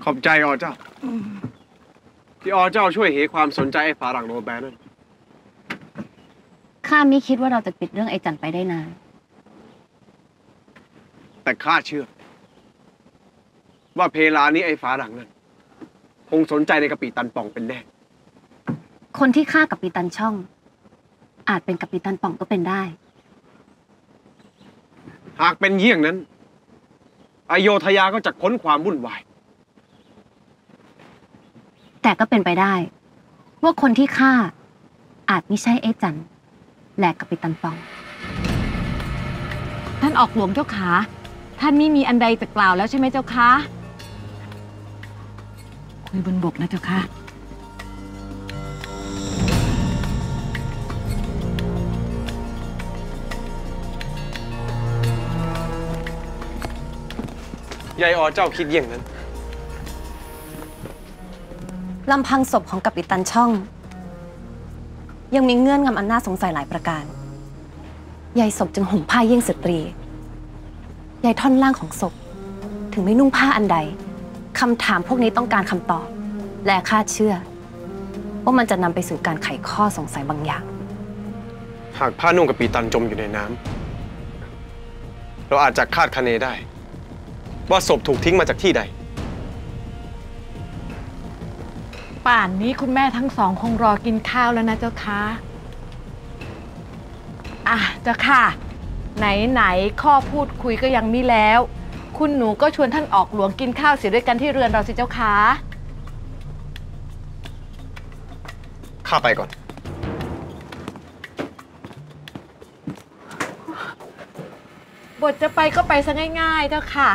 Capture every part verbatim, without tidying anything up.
ขอบใจอเจ้าที่อเจ้าช่วยเหความสนใจไอ้ฝาหลังโรแบนนั่นข้าไม่คิดว่าเราจะปิดเรื่องไอ้จันไปได้นานแต่ข้าเชื่อว่าเพลานี้ไอ้ฝาหลังนั่นคงสนใจในกะปิตันป่องเป็นแน่คนที่ฆ่ากัปตันช่องอาจเป็นกัปตันป่องก็เป็นได้หากเป็นเยี่ยงนั้นอโยธยาก็จะค้นความวุ่นวายแต่ก็เป็นไปได้ว่าคนที่ฆ่าอาจไม่ใช่ไอ้จันและกัปตันป่องท่านออกหลวงเจ้าขาท่านไม่มีอันใดจะกล่าวแล้วใช่ไหมเจ้าคะคุยบนบกนะเจ้าค่ะยายอเจ้าคิดเยี่ยงนั้นลำพังศพของกัปตันช่องยังมีเงื่อนงำอันน่าสงสัยหลายประการยายศพจึงห่มผ้าเยี่ยงสตรียายท่อนล่างของศพถึงไม่นุ่งผ้าอันใดคำถามพวกนี้ต้องการคำตอบและข้าเชื่อว่ามันจะนำไปสู่การไขข้อสงสัยบางอย่างหากผ้านุ่งกัปตันจมอยู่ในน้ำเราอาจจะคาดคะเนได้ว่าศพถูกทิ้งมาจากที่ใดป่านนี้คุณแม่ทั้งสองคงรอกินข้าวแล้วนะเจ้าคะอ่ะเจ้าค่ะไหนไหนข้อพูดคุยก็ยังมีแล้วคุณหนูก็ชวนท่านออกหลวงกินข้าวเสียด้วยกันที่เรือนเราสิเจ้าคะข้าไปก่อนบทจะไปก็ไปซะง่ายๆเจ้าค่ะ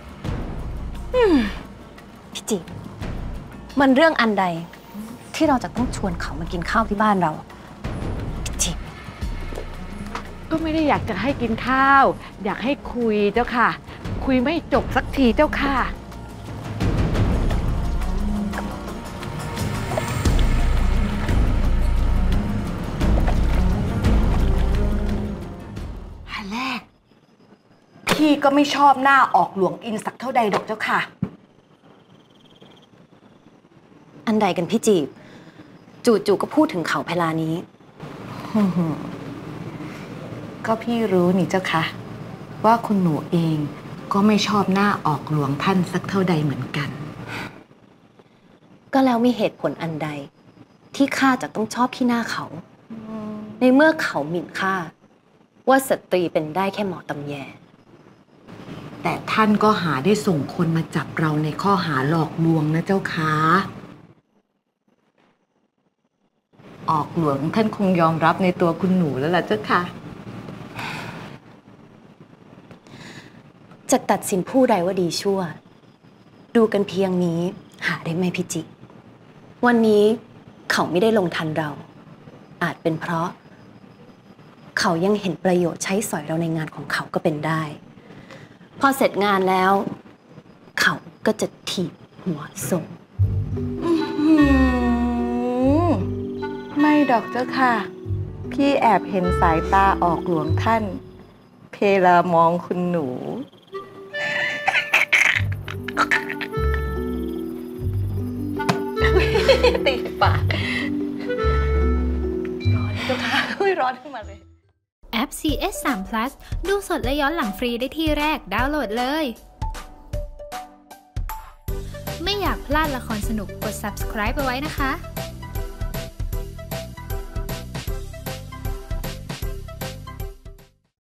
พี่จิมันเรื่องอันใดที่เราจะต้องชวนเขามากินข้าวที่บ้านเราพี่จิก็ไม่ได้อยากจะให้กินข้าวอยากให้คุยเจ้าค่ะคุยไม่จบสักทีเจ้าค่ะอันแรกพี่ก็ไม่ชอบหน้าออกหลวงอินสักเท่าใดดอกเจ้าค่ะอันใดกันพี่จีบจู่ๆก็พูดถึงเขาเพลานี้ก็พี่รู้นี่เจ้าค่ะว่าคุณหนูเองก็ไม่ชอบหน้าออกหลวงท่านสักเท่าใดเหมือนกันก็แล้วมีเหตุผลอันใดที่ข้าจะต้องชอบที่หน้าเขาในเมื่อเขาหมิ่นข้าว่าสตรีเป็นได้แค่หมอตำแยแต่ท่านก็หาได้ส่งคนมาจับเราในข้อหาหลอกลวงนะเจ้าค่ะออกหลวงท่านคงยอมรับในตัวคุณหนูแล้วล่ะเจ้าค่ะจะตัดสินผู้ใดว่าดีชั่วดูกันเพียงนี้หาได้ไหมพี่จิวันนี้เขาไม่ได้ลงทันเราอาจเป็นเพราะเขายังเห็นประโยชน์ใช้สอยเราในงานของเขาก็เป็นได้พอเสร็จงานแล้วเขาก็จะถีบหัวส่งไม่ดอกเจ้าค่ะพี่แอบเห็นสายตาออกหลวงท่านเพลามองคุณหนูตีปากร้อนเจ้าค่ะร้อนขึ้นมาเลยแอป ซี เอส สาม พลัส ดูสดและย้อนหลังฟรีได้ที่แรกดาวน์โหลดเลยไม่อยากพลาดละครสนุกกด ซับสไครบ์ ไปไว้นะคะ